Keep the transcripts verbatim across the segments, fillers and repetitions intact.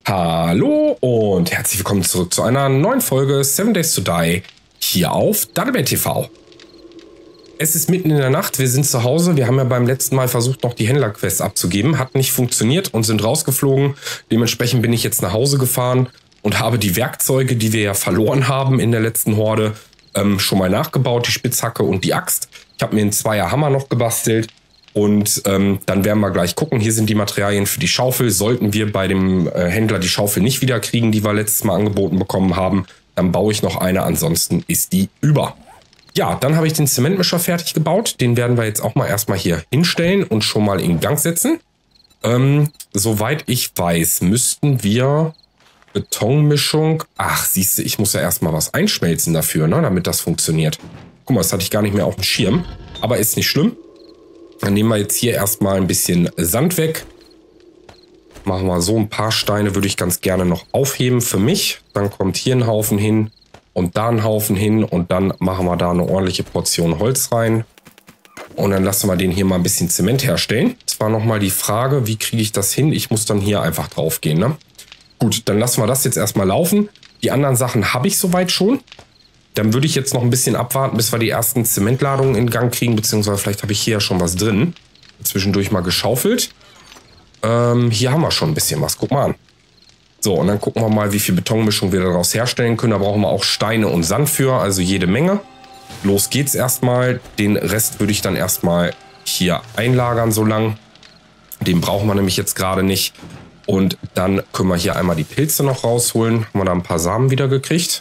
Hallo und herzlich willkommen zurück zu einer neuen Folge Seven Days to Die hier auf Dudlebane T V. Es ist mitten in der Nacht, wir sind zu Hause. Wir haben ja beim letzten Mal versucht, noch die Händlerquest abzugeben. Hat nicht funktioniert und sind rausgeflogen. Dementsprechend bin ich jetzt nach Hause gefahren und habe die Werkzeuge, die wir ja verloren haben in der letzten Horde, ähm, schon mal nachgebaut. Die Spitzhacke und die Axt. Ich habe mir einen Zweierhammer noch gebastelt. Und ähm, dann werden wir gleich gucken. Hier sind die Materialien für die Schaufel. Sollten wir bei dem äh, Händler die Schaufel nicht wieder kriegen, die wir letztes Mal angeboten bekommen haben, dann baue ich noch eine. Ansonsten ist die über. Ja, dann habe ich den Zementmischer fertig gebaut. Den werden wir jetzt auch mal erstmal hier hinstellen und schon mal in Gang setzen. Ähm, soweit ich weiß, müssten wir Betonmischung... Ach, siehst du, ich muss ja erstmal was einschmelzen dafür, ne, damit das funktioniert. Guck mal, das hatte ich gar nicht mehr auf dem Schirm. Aber ist nicht schlimm. Dann nehmen wir jetzt hier erstmal ein bisschen Sand weg. Machen wir so ein paar Steine, würde ich ganz gerne noch aufheben für mich. Dann kommt hier ein Haufen hin und da ein Haufen hin. Und dann machen wir da eine ordentliche Portion Holz rein. Und dann lassen wir den hier mal ein bisschen Zement herstellen. Zwar nochmal die Frage, wie kriege ich das hin? Ich muss dann hier einfach drauf gehen, ne? Gut, dann lassen wir das jetzt erstmal laufen. Die anderen Sachen habe ich soweit schon. Dann würde ich jetzt noch ein bisschen abwarten, bis wir die ersten Zementladungen in Gang kriegen, beziehungsweise vielleicht habe ich hier ja schon was drin. Zwischendurch mal geschaufelt. Ähm, hier haben wir schon ein bisschen was, guck mal an. So, und dann gucken wir mal, wie viel Betonmischung wir daraus herstellen können. Da brauchen wir auch Steine und Sand für, also jede Menge. Los geht's erstmal. Den Rest würde ich dann erstmal hier einlagern so lang. Den brauchen wir nämlich jetzt gerade nicht. Und dann können wir hier einmal die Pilze noch rausholen. Haben wir da ein paar Samen wieder gekriegt?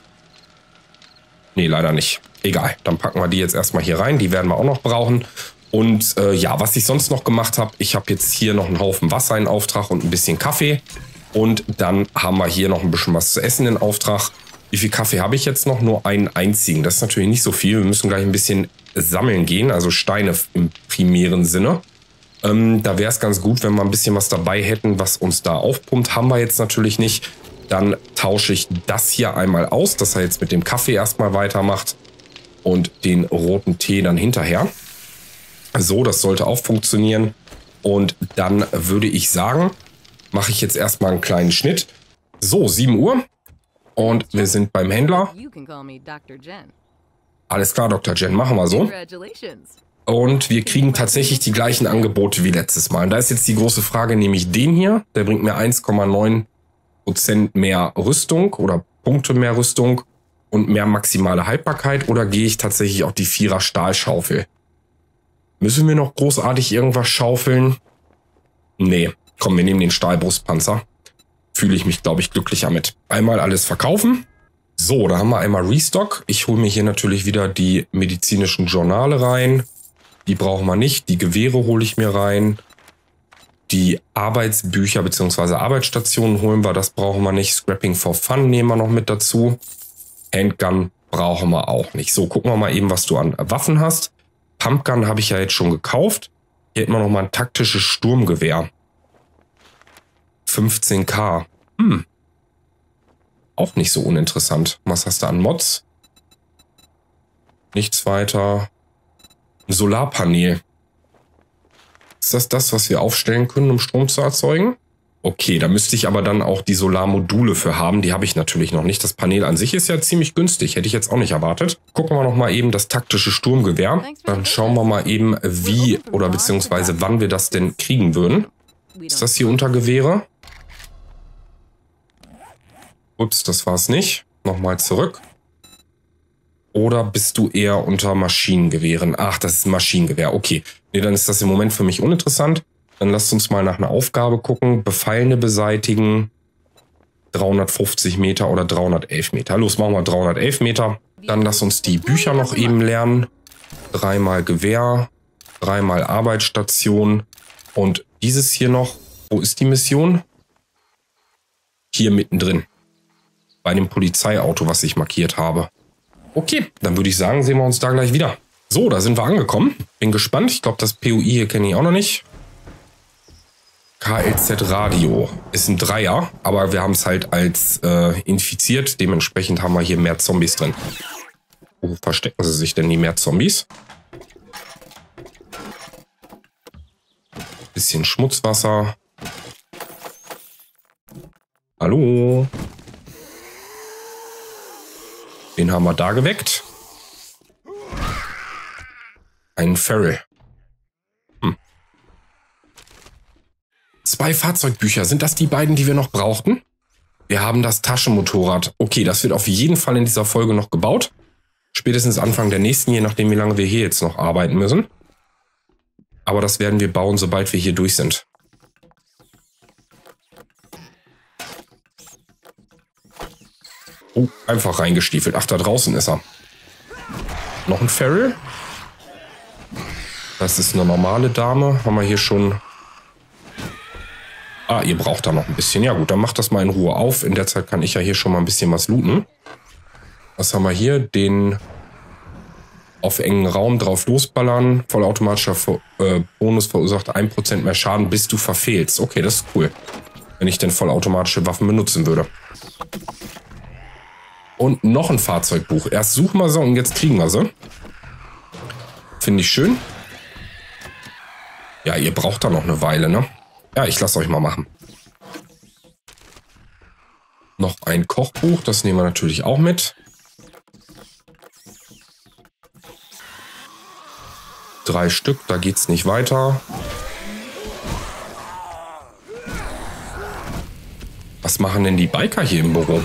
Nee, leider nicht. Egal, dann packen wir die jetzt erstmal hier rein. Die werden wir auch noch brauchen. Und äh, ja, was ich sonst noch gemacht habe, ich habe jetzt hier noch einen Haufen Wasser in Auftrag und ein bisschen Kaffee. Und dann haben wir hier noch ein bisschen was zu essen in Auftrag. Wie viel Kaffee habe ich jetzt noch? Nur einen einzigen. Das ist natürlich nicht so viel. Wir müssen gleich ein bisschen sammeln gehen, also Steine im primären Sinne. Ähm, da wäre es ganz gut, wenn wir ein bisschen was dabei hätten, was uns da aufpumpt. Haben wir jetzt natürlich nicht. Dann tausche ich das hier einmal aus, dass er jetzt mit dem Kaffee erstmal weitermacht und den roten Tee dann hinterher. So, das sollte auch funktionieren. Und dann würde ich sagen, mache ich jetzt erstmal einen kleinen Schnitt. So, sieben Uhr und wir sind beim Händler. Alles klar, Doktor Jen, machen wir so. Und wir kriegen tatsächlich die gleichen Angebote wie letztes Mal. Und da ist jetzt die große Frage, nehme ich den hier, der bringt mir eins Komma neun Prozent mehr Rüstung oder Punkte mehr Rüstung und mehr maximale Haltbarkeit, oder gehe ich tatsächlich auf die Vierer Stahlschaufel? Müssen wir noch großartig irgendwas schaufeln? Nee, komm, wir nehmen den Stahlbrustpanzer. Fühle ich mich, glaube ich, glücklicher mit. Einmal alles verkaufen. So, da haben wir einmal Restock. Ich hole mir hier natürlich wieder die medizinischen Journale rein. Die brauchen wir nicht. Die Gewehre hole ich mir rein. Die Arbeitsbücher bzw. Arbeitsstationen holen wir, das brauchen wir nicht. Scrapping for Fun nehmen wir noch mit dazu. Handgun brauchen wir auch nicht. So, gucken wir mal eben, was du an Waffen hast. Pumpgun habe ich ja jetzt schon gekauft. Hier hätten wir noch mal ein taktisches Sturmgewehr. fünfzehn K. Hm. Auch nicht so uninteressant. Was hast du an Mods? Nichts weiter. Ein Solarpanel. Ist das das, was wir aufstellen können, um Strom zu erzeugen? Okay, da müsste ich aber dann auch die Solarmodule für haben. Die habe ich natürlich noch nicht. Das Panel an sich ist ja ziemlich günstig. Hätte ich jetzt auch nicht erwartet. Gucken wir noch mal eben das taktische Sturmgewehr. Dann schauen wir mal eben, wie oder beziehungsweise wann wir das denn kriegen würden. Ist das hier unter Gewehre? Ups, das war es nicht. Nochmal zurück. Oder bist du eher unter Maschinengewehren? Ach, das ist ein Maschinengewehr. Okay. Nee, dann ist das im Moment für mich uninteressant. Dann lasst uns mal nach einer Aufgabe gucken. Befallene beseitigen. dreihundertfünfzig Meter oder dreihundertelf Meter. Los, machen wir dreihundertelf Meter. Dann lass uns die Bücher noch eben lernen. Dreimal Gewehr. Dreimal Arbeitsstation. Und dieses hier noch. Wo ist die Mission? Hier mittendrin. Bei dem Polizeiauto, was ich markiert habe. Okay, dann würde ich sagen, sehen wir uns da gleich wieder. So, da sind wir angekommen. Bin gespannt. Ich glaube, das P O I hier kenne ich auch noch nicht. K L Z Radio ist ein Dreier, aber wir haben es halt als äh, infiziert. Dementsprechend haben wir hier mehr Zombies drin. Wo verstecken sie sich denn die mehr Zombies? Bisschen Schmutzwasser. Hallo. Den haben wir da geweckt. Ein Feral. Hm. Zwei Fahrzeugbücher. Sind das die beiden, die wir noch brauchten? Wir haben das Taschenmotorrad. Okay, das wird auf jeden Fall in dieser Folge noch gebaut. Spätestens Anfang der nächsten, je nachdem, wie lange wir hier jetzt noch arbeiten müssen. Aber das werden wir bauen, sobald wir hier durch sind. Oh, einfach reingestiefelt. Ach, da draußen ist er. Noch ein Feral. Das ist eine normale Dame. Haben wir hier schon... Ah, ihr braucht da noch ein bisschen. Ja gut, dann macht das mal in Ruhe auf. In der Zeit kann ich ja hier schon mal ein bisschen was looten. Was haben wir hier? Den auf engen Raum drauf losballern. Vollautomatischer äh, Bonus verursacht ein Prozent mehr Schaden, bis du verfehlst. Okay, das ist cool. Wenn ich denn vollautomatische Waffen benutzen würde. Und noch ein Fahrzeugbuch. Erst suchen wir sie und jetzt kriegen wir sie. Finde ich schön. Ja, ihr braucht da noch eine Weile, ne? Ja, ich lasse euch mal machen. Noch ein Kochbuch. Das nehmen wir natürlich auch mit. Drei Stück, da geht's nicht weiter. Was machen denn die Biker hier im Büro?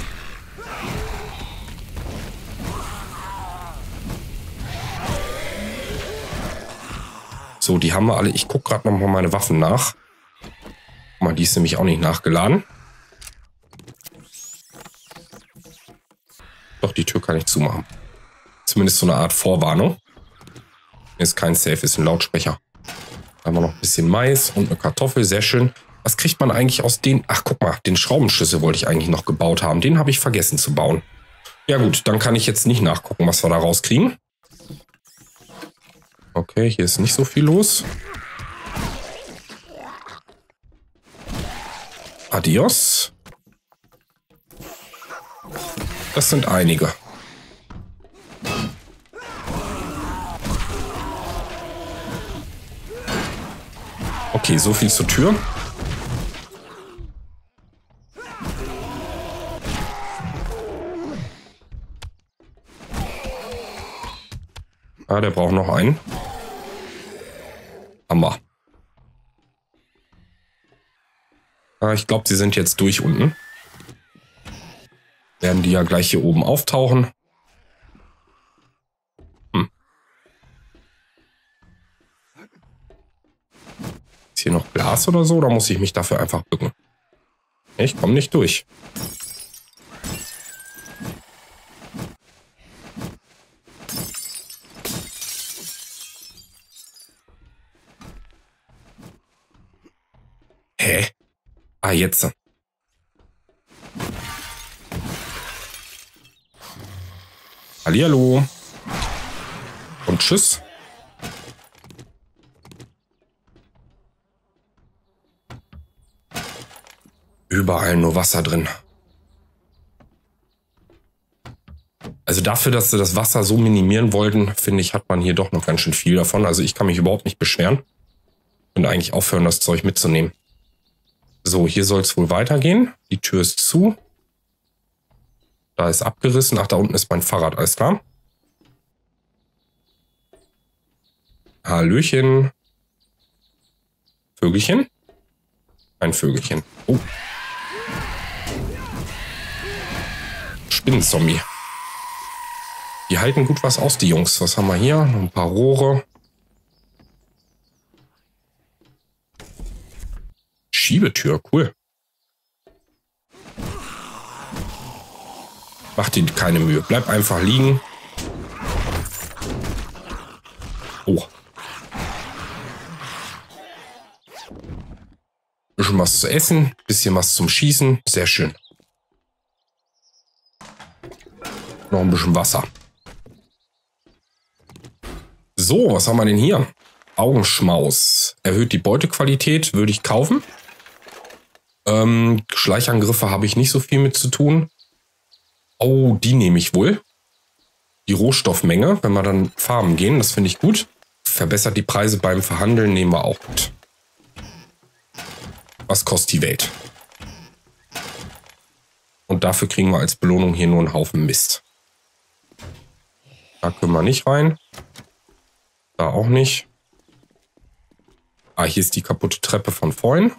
So, die haben wir alle. Ich gucke gerade noch mal meine Waffen nach. Guck mal, die ist nämlich auch nicht nachgeladen. Doch, die Tür kann ich zumachen. Zumindest so eine Art Vorwarnung. Ist kein Safe, ist ein Lautsprecher. Da haben wir noch ein bisschen Mais und eine Kartoffel, sehr schön. Was kriegt man eigentlich aus den... Ach, guck mal, den Schraubenschlüssel wollte ich eigentlich noch gebaut haben. Den habe ich vergessen zu bauen. Ja gut, dann kann ich jetzt nicht nachgucken, was wir da rauskriegen. Okay, hier ist nicht so viel los. Adios. Das sind einige. Okay, so viel zur Tür. Ah, der braucht noch einen. Hammer. Ah, ich glaube, sie sind jetzt durch unten. Werden die ja gleich hier oben auftauchen. Hm. Ist hier noch Glas oder so? Oder muss ich mich dafür einfach bücken? Ich komme nicht durch. Hä? Ah, jetzt. Hallihallo. Und tschüss. Überall nur Wasser drin. Also dafür, dass sie das Wasser so minimieren wollten, finde ich, hat man hier doch noch ganz schön viel davon. Also ich kann mich überhaupt nicht beschweren. Und eigentlich aufhören, das Zeug mitzunehmen. So, hier soll es wohl weitergehen. Die Tür ist zu. Da ist abgerissen. Ach, da unten ist mein Fahrrad. Alles klar. Hallöchen. Vögelchen? Ein Vögelchen. Oh. Spinnenzombie. Die halten gut was aus, die Jungs. Was haben wir hier? Noch ein paar Rohre. Schiebetür, cool. Mach dir keine Mühe. Bleib einfach liegen. Oh. Bisschen was zu essen, bisschen was zum Schießen. Sehr schön. Noch ein bisschen Wasser. So, was haben wir denn hier? Augenschmaus. Erhöht die Beutequalität, würde ich kaufen. Ähm, Schleichangriffe habe ich nicht so viel mit zu tun. Oh, die nehme ich wohl. Die Rohstoffmenge, wenn wir dann farmen gehen, das finde ich gut. Verbessert die Preise beim Verhandeln, nehmen wir auch mit. Was kostet die Welt? Und dafür kriegen wir als Belohnung hier nur einen Haufen Mist. Da können wir nicht rein. Da auch nicht. Ah, hier ist die kaputte Treppe von vorhin.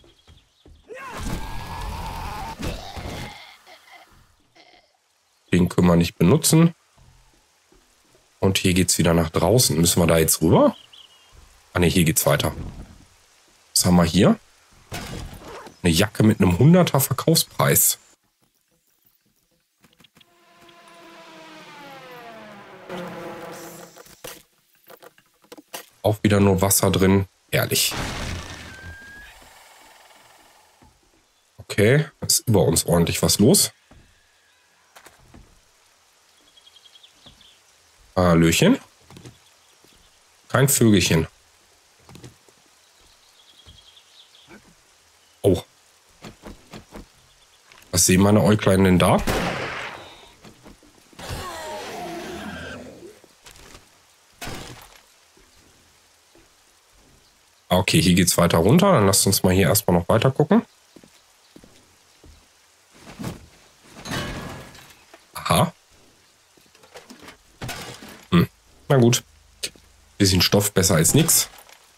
Den können wir nicht benutzen. Und hier geht es wieder nach draußen. Müssen wir da jetzt rüber? Ah ne, hier geht's weiter. Was haben wir hier? Eine Jacke mit einem hunderter Verkaufspreis. Auch wieder nur Wasser drin. Herrlich. Okay, ist über uns ordentlich was los. Hallöchen. Kein Vögelchen. Oh. Was sehen meine Äuglein denn da? Okay, hier geht's weiter runter. Dann lasst uns mal hier erstmal noch weiter gucken. Aha. Hm. Na gut. Bisschen Stoff besser als nichts.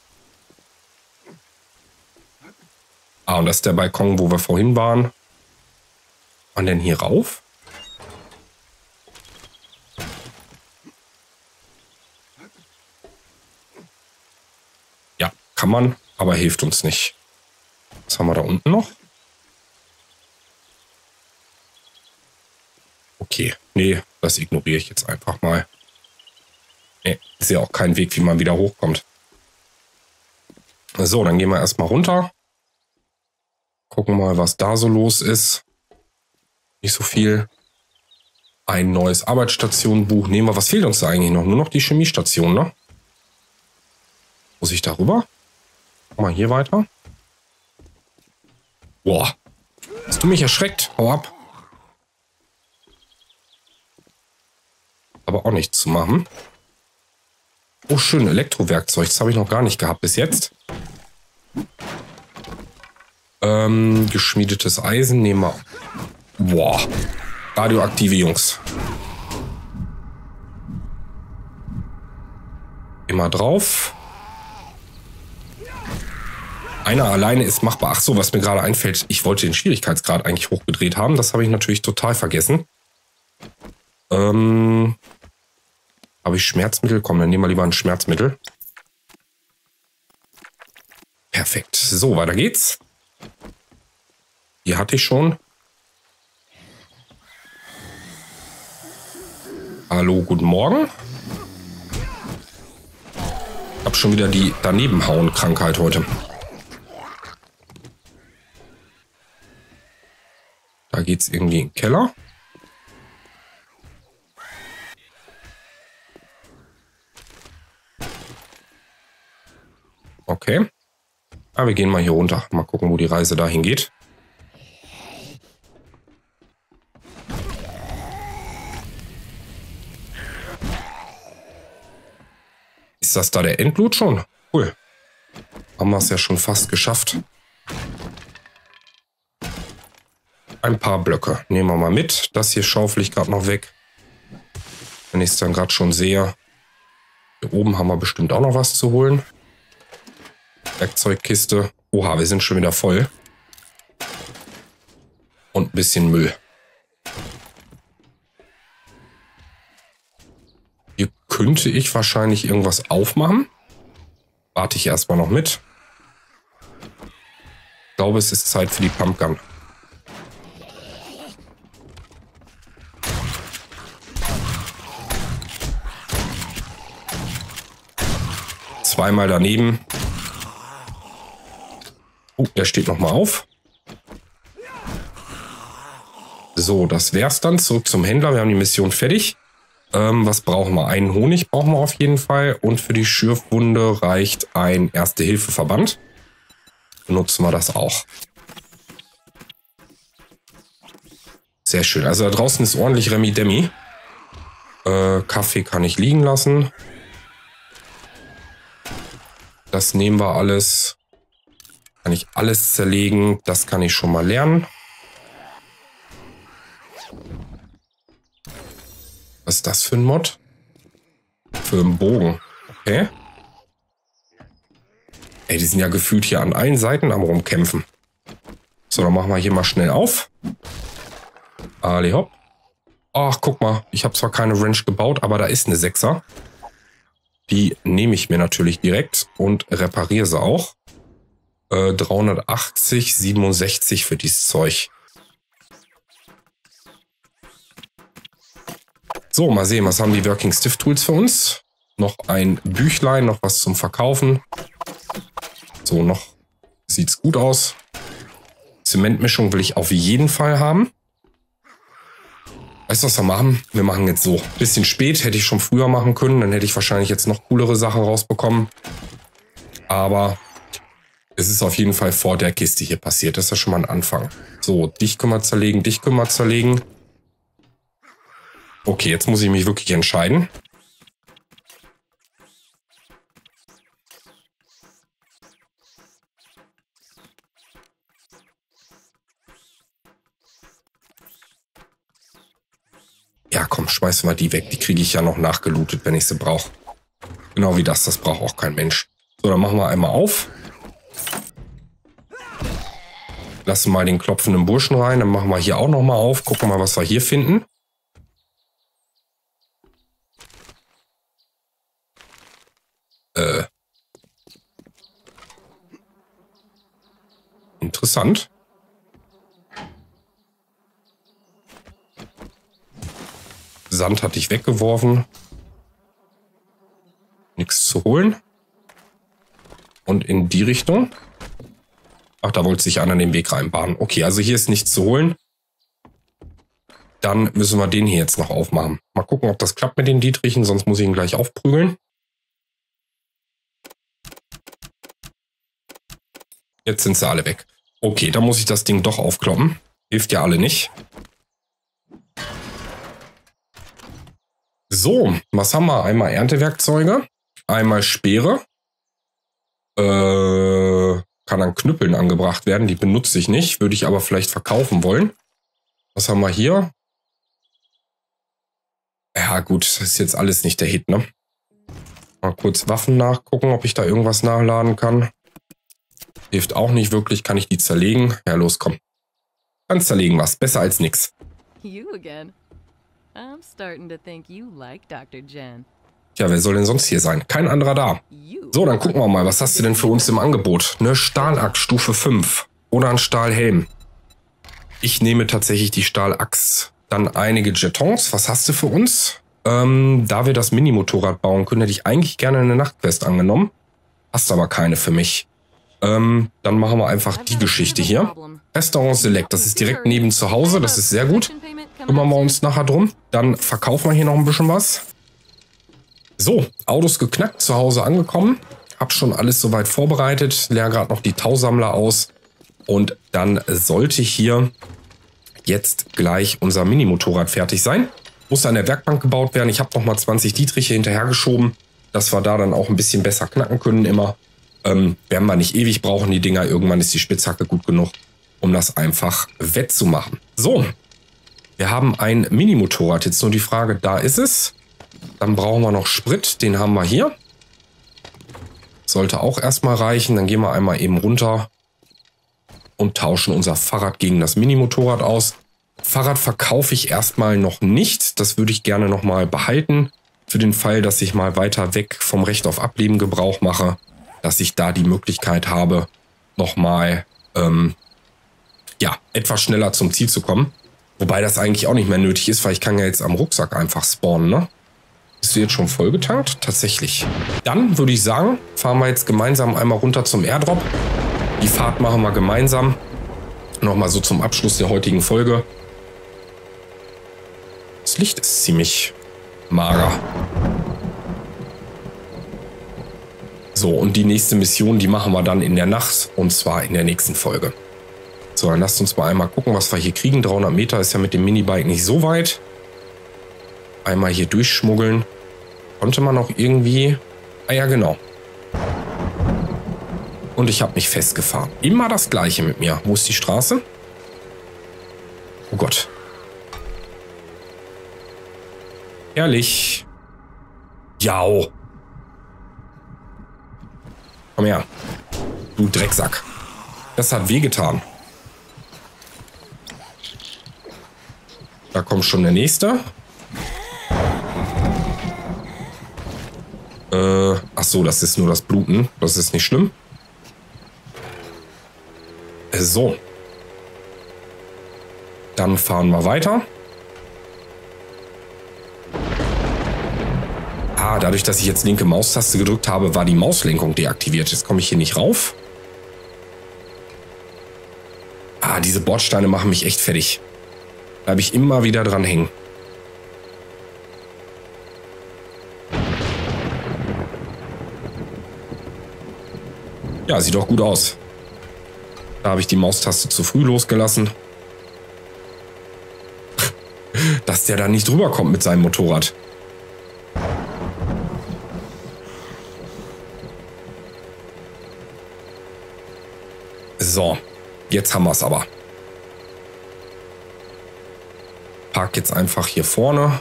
Ah, und das ist der Balkon, wo wir vorhin waren. Und dann hier rauf? Ja, kann man, aber hilft uns nicht. Was haben wir da unten noch? Okay, nee, das ignoriere ich jetzt einfach mal. Nee, ist ja auch kein Weg, wie man wieder hochkommt. So, dann gehen wir erstmal runter. Gucken mal, was da so los ist. Nicht so viel. Ein neues Arbeitsstationenbuch. Nehmen wir, was fehlt uns da eigentlich noch? Nur noch die Chemiestation, ne? Muss ich da rüber? Mal hier weiter. Boah. Hast du mich erschreckt? Hau ab. Aber auch nichts zu machen. Oh, schön. Elektrowerkzeug. Das habe ich noch gar nicht gehabt bis jetzt. Ähm, geschmiedetes Eisen nehmen wir. Boah. Radioaktive Jungs. Immer drauf. Einer alleine ist machbar. Ach so, was mir gerade einfällt. Ich wollte den Schwierigkeitsgrad eigentlich hochgedreht haben. Das habe ich natürlich total vergessen. Ähm, habe ich Schmerzmittel? Komm, dann nehmen wir lieber ein Schmerzmittel. Perfekt. So, weiter geht's. Hier hatte ich schon. Hallo, guten Morgen. Ich habe schon wieder die Danebenhauen-Krankheit heute. Da geht es irgendwie in den Keller. Okay. Aber wir gehen mal hier runter. Mal gucken, wo die Reise dahin geht. Ist das da der Endblut schon? Cool. Haben wir es ja schon fast geschafft. Ein paar Blöcke. Nehmen wir mal mit. Das hier schaufel ich gerade noch weg. Wenn ich es dann gerade schon sehe. Hier oben haben wir bestimmt auch noch was zu holen. Werkzeugkiste. Oha, wir sind schon wieder voll. Und ein bisschen Müll. Hier könnte ich wahrscheinlich irgendwas aufmachen. Warte ich erstmal noch mit. Ich glaube, es ist Zeit für die Pumpgun. Zweimal daneben. Oh, der steht noch mal auf. So, das wär's dann. Zurück zum Händler. Wir haben die Mission fertig. Ähm, was brauchen wir? Einen Honig brauchen wir auf jeden Fall. Und für die Schürfwunde reicht ein Erste-Hilfe-Verband. Benutzen wir das auch. Sehr schön. Also da draußen ist ordentlich Remi-Demi. Äh, Kaffee kann ich liegen lassen. Das nehmen wir alles. Kann ich alles zerlegen. Das kann ich schon mal lernen. Was ist das für ein Mod? Für einen Bogen. Okay. Ey, die sind ja gefühlt hier an allen Seiten am rumkämpfen. So, dann machen wir hier mal schnell auf. Ali hopp. Ach, guck mal. Ich habe zwar keine Wrench gebaut, aber da ist eine Sechser. Die nehme ich mir natürlich direkt und repariere sie auch. Äh, dreihundertachtzig, siebenundsechzig für dieses Zeug. So, mal sehen, was haben die Working Stiff Tools für uns? Noch ein Büchlein, noch was zum Verkaufen. So, noch sieht's gut aus. Zementmischung will ich auf jeden Fall haben. Weißt du, was wir machen? Wir machen jetzt so. Bisschen spät, hätte ich schon früher machen können. Dann hätte ich wahrscheinlich jetzt noch coolere Sachen rausbekommen. Aber es ist auf jeden Fall vor der Kiste hier passiert. Das ist ja schon mal ein Anfang. So, dich können wir zerlegen, dich können wir zerlegen. Okay, jetzt muss ich mich wirklich entscheiden. Ja, komm, schmeiß mal die weg. Die kriege ich ja noch nachgelootet, wenn ich sie brauche. Genau wie das. Das braucht auch kein Mensch. So, dann machen wir einmal auf. Lassen mal den klopfenden Burschen rein. Dann machen wir hier auch nochmal auf. Gucken mal, was wir hier finden. Äh. Interessant. Sand hatte ich weggeworfen. Nichts zu holen. Und in die Richtung. Ach, da wollte sich einer den Weg reinbahnen. Okay, also hier ist nichts zu holen. Dann müssen wir den hier jetzt noch aufmachen. Mal gucken, ob das klappt mit den Dietrichen, sonst muss ich ihn gleich aufprügeln. Jetzt sind sie alle weg. Okay, dann muss ich das Ding doch aufkloppen. Hilft ja alle nicht. So, was haben wir? Einmal Erntewerkzeuge, einmal Speere. Äh, kann an Knüppeln angebracht werden. Die benutze ich nicht, würde ich aber vielleicht verkaufen wollen. Was haben wir hier? Ja gut, das ist jetzt alles nicht der Hit, ne? Mal kurz Waffen nachgucken, ob ich da irgendwas nachladen kann. Hilft auch nicht wirklich, kann ich die zerlegen? Ja, los, komm. Kannst zerlegen was, besser als nix. You again. I'm starting to think you like Doktor Jen. Ja, wer soll denn sonst hier sein? Kein anderer da. So, dann gucken wir mal, was hast du denn für uns im Angebot? Eine Stahlaxt Stufe fünf oder ein Stahlhelm. Ich nehme tatsächlich die Stahlaxt. Dann einige Jetons. Was hast du für uns? Ähm, da wir das Mini-Motorrad bauen können, hätte ich eigentlich gerne eine Nachtquest angenommen. Hast aber keine für mich. Ähm, dann machen wir einfach die Geschichte hier. Restaurant Select, das ist direkt neben zu Hause, das ist sehr gut. Kümmern wir uns nachher drum. Dann verkaufen wir hier noch ein bisschen was. So, Autos geknackt, zu Hause angekommen. Hab schon alles soweit vorbereitet. Leer gerade noch die Tausammler aus. Und dann sollte hier jetzt gleich unser Mini-Motorrad fertig sein. Muss an der Werkbank gebaut werden. Ich habe noch mal zwanzig Dietriche hinterhergeschoben, dass wir da dann auch ein bisschen besser knacken können immer. Ähm, werden wir nicht ewig brauchen, die Dinger. Irgendwann ist die Spitzhacke gut genug, um das einfach wettzumachen. So, wir haben ein Mini-Motorrad. Jetzt nur die Frage, da ist es. Dann brauchen wir noch Sprit, den haben wir hier. Sollte auch erstmal reichen. Dann gehen wir einmal eben runter und tauschen unser Fahrrad gegen das Mini-Motorrad aus. Fahrrad verkaufe ich erstmal noch nicht. Das würde ich gerne nochmal behalten. Für den Fall, dass ich mal weiter weg vom Recht auf Ableben Gebrauch mache. Dass ich da die Möglichkeit habe, nochmal ähm, ja, etwas schneller zum Ziel zu kommen. Wobei das eigentlich auch nicht mehr nötig ist, weil ich kann ja jetzt am Rucksack einfach spawnen, ne? Bist du jetzt schon vollgetankt? Tatsächlich. Dann würde ich sagen, fahren wir jetzt gemeinsam einmal runter zum Airdrop. Die Fahrt machen wir gemeinsam. Nochmal so zum Abschluss der heutigen Folge. Das Licht ist ziemlich mager. So, und die nächste Mission, die machen wir dann in der Nacht. Und zwar in der nächsten Folge. So, dann lasst uns mal einmal gucken, was wir hier kriegen. dreihundert Meter ist ja mit dem Minibike nicht so weit. Einmal hier durchschmuggeln. Konnte man auch irgendwie... Ah ja, genau. Und ich habe mich festgefahren. Immer das Gleiche mit mir. Wo ist die Straße? Oh Gott. Ehrlich. Jau. Komm her. Du Drecksack. Das hat wehgetan. Da kommt schon der nächste. Äh, ach so, das ist nur das Bluten. Das ist nicht schlimm. Äh, so. Dann fahren wir weiter. Ah, dadurch, dass ich jetzt linke Maustaste gedrückt habe, war die Mauslenkung deaktiviert. Jetzt komme ich hier nicht rauf. Ah, diese Bordsteine machen mich echt fertig. Da habe ich immer wieder dran hängen. Ja, sieht doch gut aus. Da habe ich die Maustaste zu früh losgelassen. Dass der da nicht drüber kommt mit seinem Motorrad. So, jetzt haben wir es aber. Park jetzt einfach hier vorne.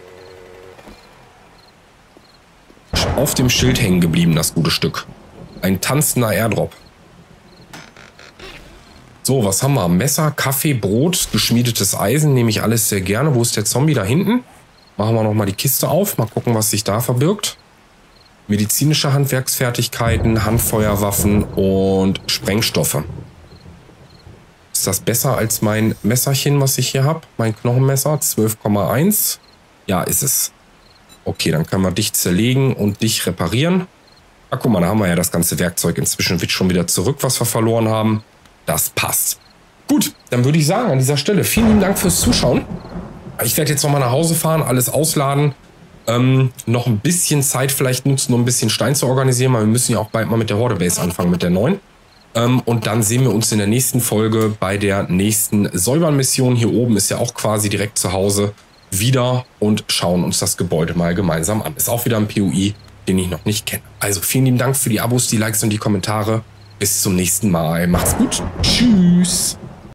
Auf dem Schild hängen geblieben, das gute Stück. Ein tanzender Airdrop. So, was haben wir? Messer, Kaffee, Brot, geschmiedetes Eisen. Nehme ich alles sehr gerne. Wo ist der Zombie? Da hinten. Machen wir nochmal die Kiste auf. Mal gucken, was sich da verbirgt. Medizinische Handwerksfertigkeiten, Handfeuerwaffen und Sprengstoffe. Ist das besser als mein Messerchen, was ich hier habe? Mein Knochenmesser, zwölf Komma eins. Ja, ist es. Okay, dann können wir dich zerlegen und dich reparieren. Ah, guck mal, da haben wir ja das ganze Werkzeug inzwischen wird schon wieder zurück, was wir verloren haben. Das passt. Gut, dann würde ich sagen, an dieser Stelle vielen lieben Dank fürs Zuschauen. Ich werde jetzt nochmal nach Hause fahren, alles ausladen. Ähm, noch ein bisschen Zeit vielleicht nutzen, um ein bisschen Stein zu organisieren, weil wir müssen ja auch bald mal mit der Horde Base anfangen, mit der neuen. Ähm, und dann sehen wir uns in der nächsten Folge bei der nächsten Säubern-Mission. Hier oben ist ja auch quasi direkt zu Hause wieder und schauen uns das Gebäude mal gemeinsam an. Ist auch wieder ein P O I, den ich noch nicht kenne. Also vielen lieben Dank für die Abos, die Likes und die Kommentare. Bis zum nächsten Mal. Macht's gut. Tschüss.